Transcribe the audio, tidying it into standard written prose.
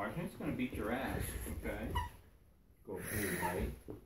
Martian. It's going to beat your ass, okay? Go blue, right?